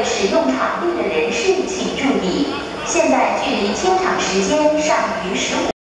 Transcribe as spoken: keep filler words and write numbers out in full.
使用场地的人士请注意，现在距离清场时间尚余十五。